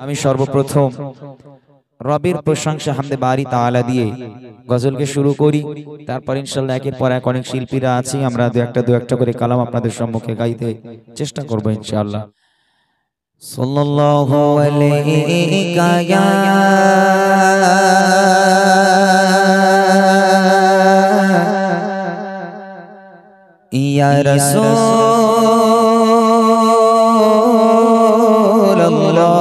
আমি সর্বপ্রথম রবের প্রশংসা হামদে বারি তাআলা দিয়ে গজলকে শুরু করি। তারপর ইনশাআল্লাহ একের পর এক অনেক শিল্পীরা আছে, আমরা দু একটা করে কালাম আপনাদের সম্মুখে গাইতে চেষ্টা করব ইনশাআল্লাহ। সাল্লাল্লাহু আলাইকা ইয়া রাসূলুল্লাহ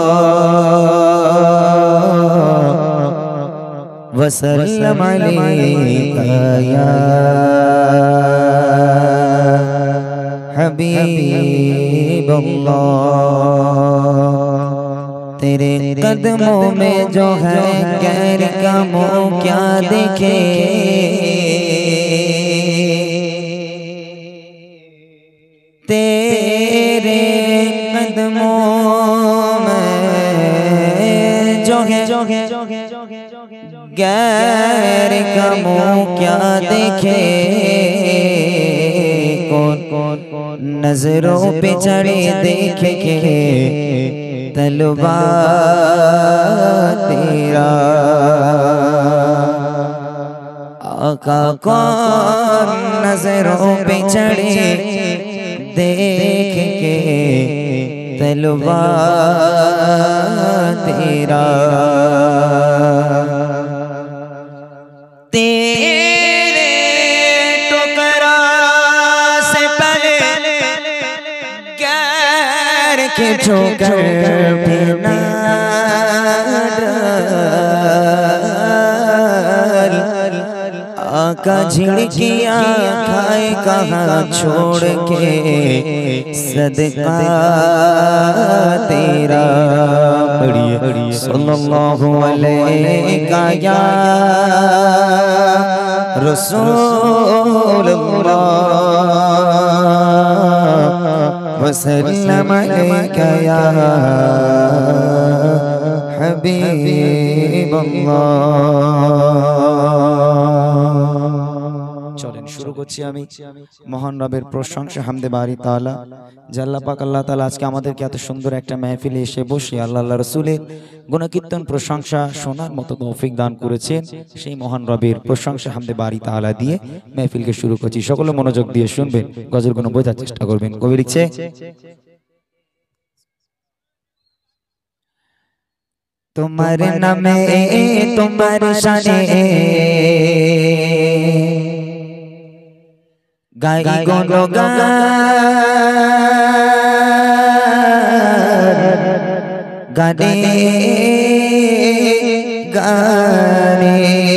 वसल्लम अलैका या हबीबल्लाह। तेरे कदमों में जो है गैर का मुँह क्या देखे, तेरे कदमों में जो है गैर का मुँह क्या देखे, कौन नजरों पे चढ़े देखे के तलवा तेरा आका, कौन नजरों पे चढ़े देख के तलवा तेरा। तेरे टुकड़ा से पहले गैर के ठोकर भी ना डाल, आका झिड़कियाँ खाए कहाँ छोड़ के सदका तेरा। सल्लल्लाहु अलैका या रसूलल्लाह वसल्लम अलैका या हबीबल्लाह। চলেন শুরু করছি আমি মহান রবের প্রশংসা হামদে বারি তাআলা। যে আল্লাহ পাক আল্লাহ তাআলা আজকে আমাদেরকে এত সুন্দর একটা মাহফিলে এসে বসে আল্লাহ রাসূলের গুণকীর্তন প্রশংসা শোনার মতো তৌফিক দান করেছেন, সেই মহান রবের প্রশংসা হামদে বারি তাআলা দিয়ে মাহফিলকে শুরু করছি। সকলে মনোযোগ দিয়ে শুনবেন, গজলগুলো বোঝার চেষ্টা করবেন। কবি লিখছে, তোমার নামে তোমার শানে গাই গুণগান, গানে গানে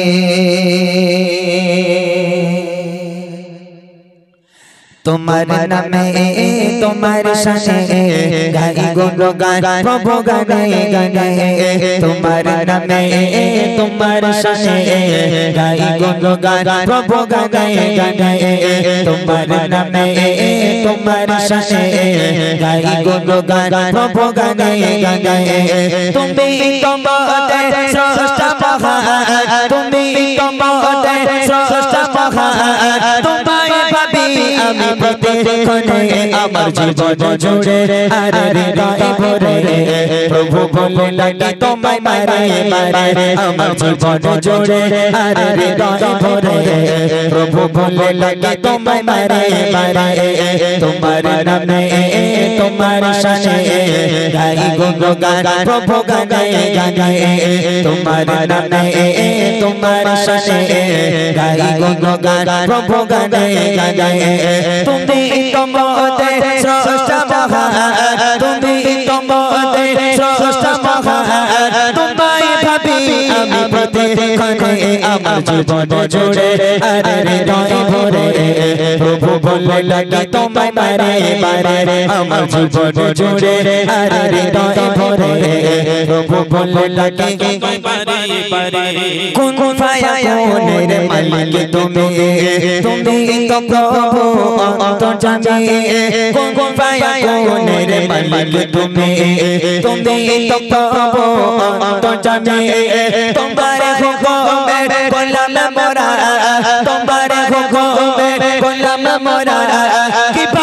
তোমার নামে তোমার শানে গাই গুণগান প্রভু গানে গানে, তোমার নামে তোমার শানে গাই গুণগান প্রভু গানে গানে, তোমার নামে তোমার শানে গাই গুণগান প্রভু গানে গানে। তুমি তোমাতে স্রষ্টা মহান, তুমি তোমাতে স্রষ্টা মহান, তোমায় ভাবি আমি প্রতিক্ষণে আমার জীবন জুড়ে আর হৃদয় ভরে, প্রভু বলে লাগে তোমায় মারে মারে আমার জীবন জুড়ে আর হৃদয় ভরে, প্রভু বলে লাগে তোমায় মারে মারে। তোমার নামে তোমার শানে গাই গুণগান প্রভু গানে গানে, তোমার নামে তোমার শানে গাই গুণগান প্রভু গানে গানে। তুমি তোমাতে স্রষ্টা মহান, তুমি তোমাতে স্রষ্টা মহান, তোমায় ভাবি আমি প্রতিক্ষণে আমার জীবন জুড়ে আর হৃদয় ভরে, প্রভু বলে লাগে তোমায় মারে মারে আমার জীবন জুড়ে আর হৃদয় ভরে, প্রভু বলে লাগে তোমায় মারে মারে। কোন ফায়াকুনের মালিক তুমি, তুমি তো প্রভু অন্তর্যামী, কোন ফায়াকুনের মালিক তুমি, তুমি তো প্রভু অন্তর্যামী। তোমার হুকুমে গোলাম মোরা, তোমার হুকুমে গোলাম মোরা, কি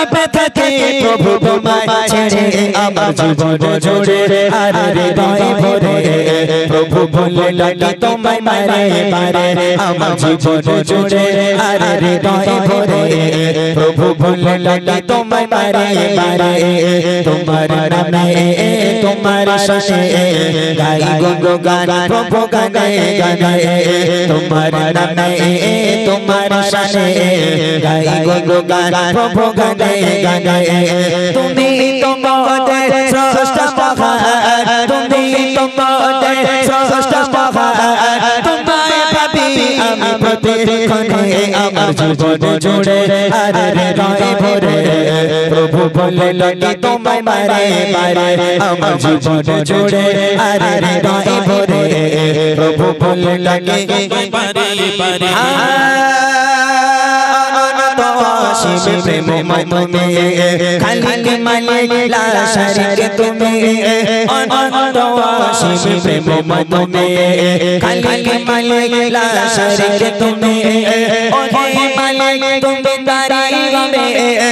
ভাবে থাকে প্রভু তোমায় ছেড়ে আমার জীবন জুড়ে আর হৃদয় ভরে প্রভু বলে ডাকি তোমায় বারে বারে আমার জীবন জুড়ে আর হৃদয় ভরে প্রভু বলে ডাকি তোমায় বারে বারে তোমার নামে তোমার শানে গাই গুণগান প্রভু গানে গানে তোমার নামে তোমার শানে গাই গুণগান প্রভু গানে গানে তুমি তোমাদের স্রষ্টা মহান তুমি তোমাদের স্রষ্টা মহান তোমায় ভাবি আমি প্রতিক্ষণে আমার জীবন জুড়ে আর হৃদয় ভরে প্রভু বলে ডাকি তোমায় বারে বারে আমার জীবন জুড়ে আর হৃদয় ভরে প্রভু বলে ডাকি বারে বারে শিবে প্রেমময় তুমি খালিক মালিক লা শারিক তুমি অনন্ত শিবে প্রেমময় তুমি খালিক মালিক লা শারিক তুমি ওহে মালিক তুমি তারি হবে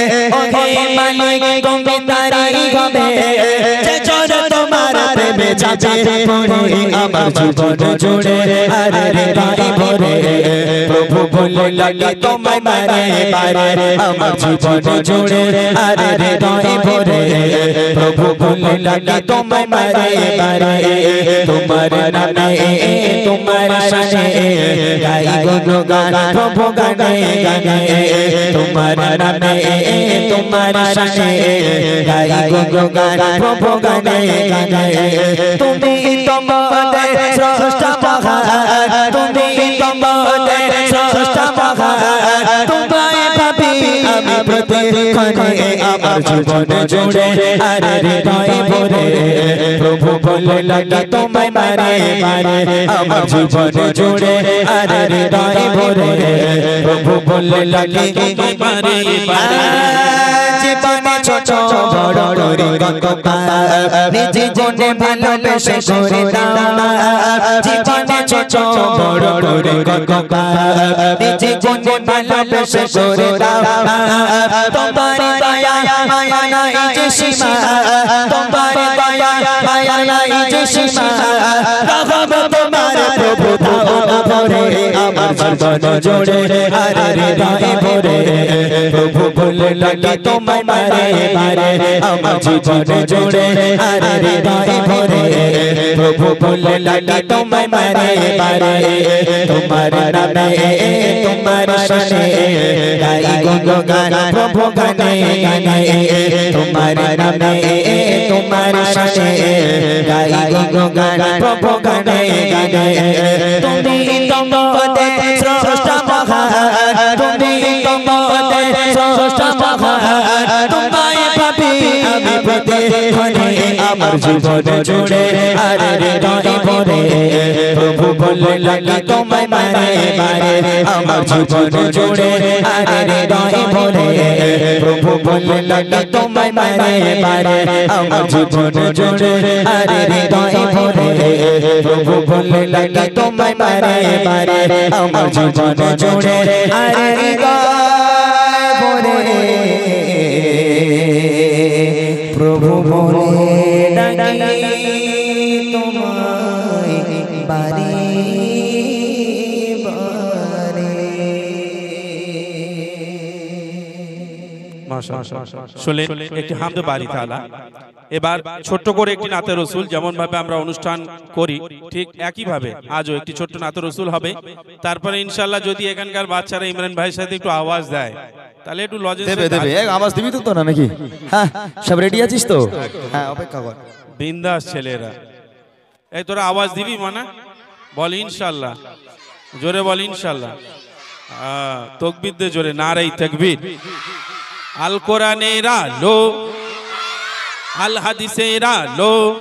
ওহে মালিক তুমি তারি হবে যে জোরে তোমার প্রেমে যাবে পড়ে আমার জীবন জুড়ে আর হৃদয় ভরে প্রভু বলে ডাকি তোমায় বারে বারে আমার জীবন জুড়ে আর হৃদয় ভরে প্রভু বলে ডাকি তোমায় বারে বারে তোমার নামে তোমার শানে গাই গুণগান প্রভু গানে গানে তোমার নামে তোমার শানে গাই গুণগান প্রভু গানে গানে তুমি তোমাদের স্রষ্টা মহান তুমি তোমাদের স্রষ্টা মহান তোমায় ভাবি আমি প্রতিক্ষণে আমার জীবন জুড়ে আর হৃদয় ভরে প্রভু বলে ডাকি তোমায় বারে বারে আমার জীবন জুড়ে আর হৃদয় ভরে প্রভু বলে ডাকি তোমায় বারে বারে জীবনে ছোট বড় করে কত নিজে জীবনে ভালোবেসে করে দাও না জীবনে ছোট বড় করে কত নিজে জীবনে ভালোবেসে করে দাও না তোমার দয়া মায়া নাই যে সীমা তোমার দয়া মায়া নাই যে সীমা রহমত তোমার প্রভু দাও না ভরে আমার জীবন জুড়ে আর হৃদয় ভরে প্রভু বলে ডাকি তোমায় বারে বারে আমার জীবন জুড়ে আর হৃদয় ভরে প্রভু বলে ডাকি তোমায় বারে বারে তোমার নামে তোমার শানে গাই গুণগান প্রভু গানে গানে তোমার নামে তোমার শানে গাই গুণগান প্রভু গানে গানে তুমি তোমাদের স্রষ্টা মহান তুমি তোমাদের স্রষ্টা মহান তোমায় ভাবি আমি প্রতিক্ষণে আমার জীবন জুড়ে আর হৃদয় ভরে প্রভু বলে ডাকি তোমায় বারে বারে আমার জীবন জুড়ে আর হৃদয় ভরে প্রভু বলে ডাকি তোমায় বারে বারে আমার জীবন জুড়ে আর হৃদয় ভরে প্রভু বলে ডাকি তোমায় বারে বারে আমার জীবন জুড়ে আর হৃদয় ভরে প্রভু বলে ডাকি তোমায় বারে শুনলেন একটি হামদে বাড়ি তাআলা। এবার ছোট্ট করে একটি নাতে রসুল যেমন ভাবে আমরা অনুষ্ঠান করি ঠিক একই ভাবে আজও একটি ছোট্ট নাতে রসুল হবে। তারপরে ইনশাআল্লাহ যদি এখানকার বাচ্চারা ইমরান ভাইয়ের সাথে একটু আওয়াজ দেয় তাহলে একটু লজেন্স দেবে দেবে এক আওয়াজ দিবি তো না নাকি? হ্যাঁ সব রেডি আছিস তো? হ্যাঁ অপেক্ষা কর। বিন্দাস ছেলেরা এই তোরা আওয়াজ দিবি মানা বল ইনশাআল্লাহ জোরে বল ইনশাআল্লাহ তাকবীর দে জোরে নারে তাকবীর। আল কোরআনের আলো আল হাদিসের আলো